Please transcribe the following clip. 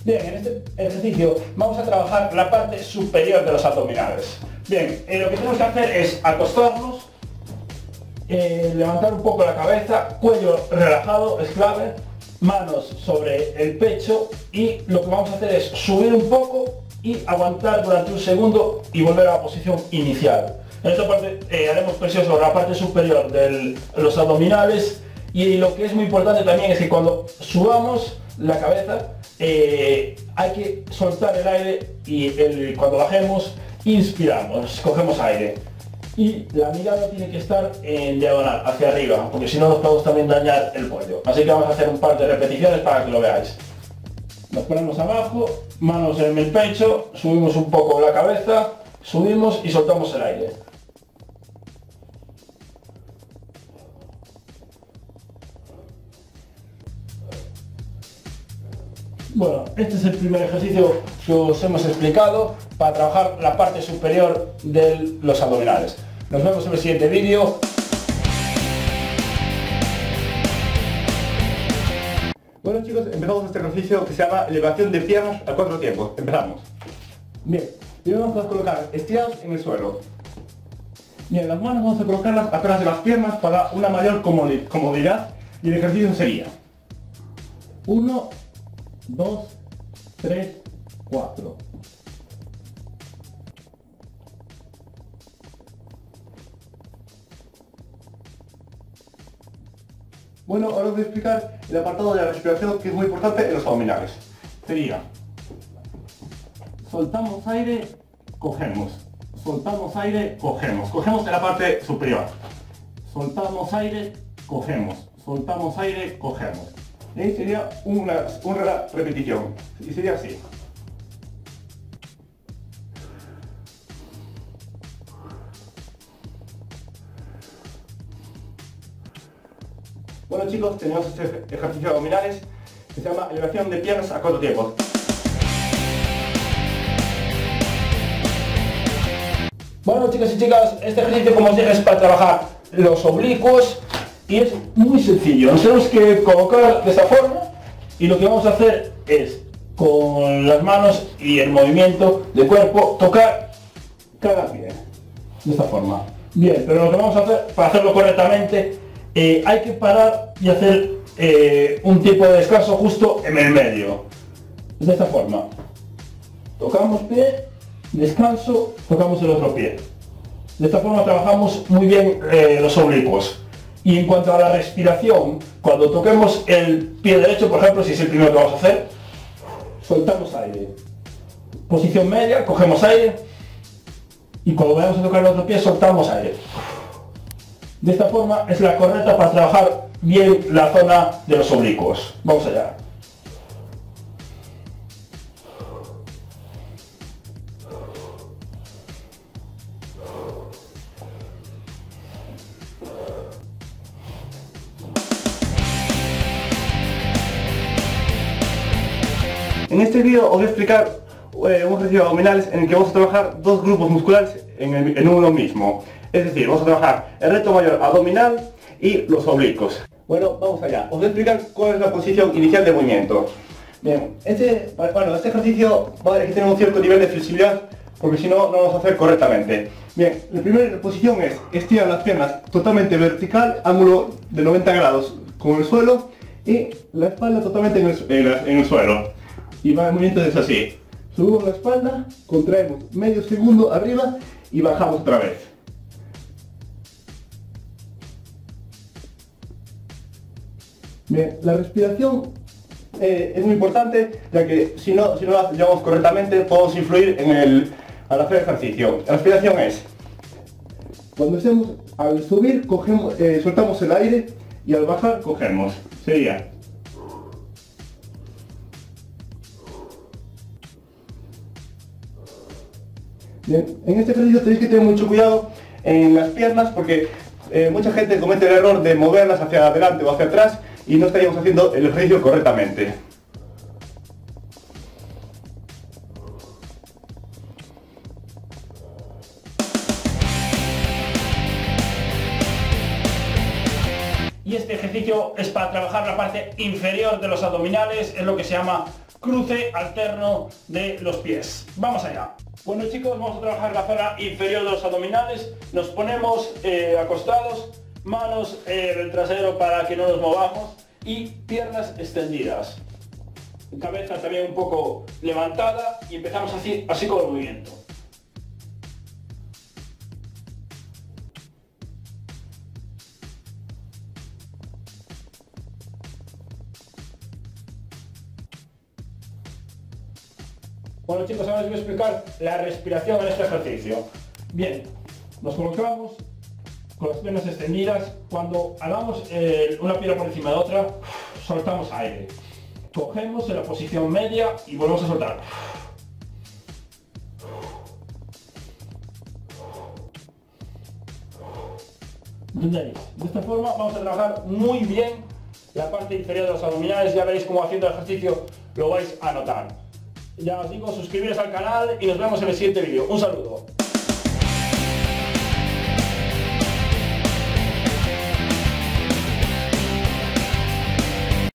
Bien, en este ejercicio vamos a trabajar la parte superior de los abdominales. Bien, lo que tenemos que hacer es acostarnos, levantar un poco la cabeza, cuello relajado, es clave, manos sobre el pecho, y lo que vamos a hacer es subir un poco y aguantar durante un segundo y volver a la posición inicial. En esta parte haremos presión sobre la parte superior de los abdominales, y lo que es muy importante también es que cuando subamos la cabeza hay que soltar el aire, y cuando bajemos inspiramos, cogemos aire. Y la mirada tiene que estar en diagonal, hacia arriba, porque si no nos podemos también dañar el cuello. Así que vamos a hacer un par de repeticiones para que lo veáis. Nos ponemos abajo, manos en el pecho, subimos un poco la cabeza, subimos y soltamos el aire. Bueno, este es el primer ejercicio que os hemos explicado para trabajar la parte superior de los abdominales. Nos vemos en el siguiente vídeo. Bueno chicos, empezamos este ejercicio que se llama elevación de piernas a 4 tiempos. Empezamos. Bien, primero vamos a colocar estirados en el suelo. Bien, las manos vamos a colocarlas atrás de las piernas para una mayor comodidad, y el ejercicio sería 1, 2, 3, 4. Bueno, ahora os voy a explicar el apartado de la respiración, que es muy importante en los abdominales. Sería: soltamos aire, cogemos. Soltamos aire, cogemos. Cogemos en la parte superior. Soltamos aire, cogemos. Soltamos aire, cogemos. Y sería una repetición. Y sería así. Bueno chicos, tenemos este ejercicio de abdominales que se llama elevación de piernas a 4 tiempos. Bueno chicos y chicas, este ejercicio, como os dije, es para trabajar los oblicuos y es muy sencillo. Nos tenemos que colocar de esta forma, y lo que vamos a hacer es, con las manos y el movimiento de cuerpo, tocar cada pie de esta forma. Bien, pero lo que vamos a hacer, para hacerlo correctamente, hay que parar y hacer un tipo de descanso justo en el medio, de esta forma. Tocamos pie, descanso, tocamos el otro pie. De esta forma trabajamos muy bien los oblicuos. Y en cuanto a la respiración, cuando toquemos el pie derecho, por ejemplo, si es el primero que vamos a hacer, soltamos aire. Posición media, cogemos aire, y cuando vayamos a tocar el otro pie, soltamos aire. De esta forma es la correcta para trabajar bien la zona de los oblicuos. Vamos allá. En este vídeo os voy a explicar un ejercicio de abdominales en el que vamos a trabajar dos grupos musculares en uno mismo. Es decir, vamos a trabajar el recto mayor abdominal y los oblicuos. Bueno, vamos allá. Os voy a explicar cuál es la posición inicial de movimiento. Bien, este ejercicio va a tener un cierto nivel de flexibilidad, porque si no, no lo vamos a hacer correctamente. Bien, la primera posición es estirar las piernas totalmente vertical, ángulo de 90 grados con el suelo, y la espalda totalmente en el suelo. Y el movimiento es así: subimos la espalda, contraemos medio segundo arriba y bajamos otra vez. Bien, la respiración es muy importante, ya que si no la llevamos correctamente podemos influir al hacer ejercicio. La respiración es: cuando estemos, al subir cogemos, soltamos el aire, y al bajar cogemos. Sería: bien, en este ejercicio tenéis que tener mucho cuidado en las piernas, porque mucha gente comete el error de moverlas hacia adelante o hacia atrás, y no estaríamos haciendo el ejercicio correctamente. Y este ejercicio es para trabajar la parte inferior de los abdominales, es lo que se llama cruce alterno de los pies. Vamos allá. Bueno chicos, vamos a trabajar la zona inferior de los abdominales. Nos ponemos acostados, manos del trasero para que no nos movamos y piernas extendidas. Cabeza también un poco levantada y empezamos así con el movimiento. Bueno chicos, ahora os voy a explicar la respiración en este ejercicio. Bien, nos colocamos con las piernas extendidas. Cuando hagamos una pierna por encima de otra, soltamos aire. Cogemos en la posición media y volvemos a soltar. ¿Entendéis? De esta forma vamos a trabajar muy bien la parte inferior de los abdominales. Ya veréis cómo haciendo el ejercicio lo vais a notar. Ya os digo, suscribiros al canal y nos vemos en el siguiente vídeo. Un saludo.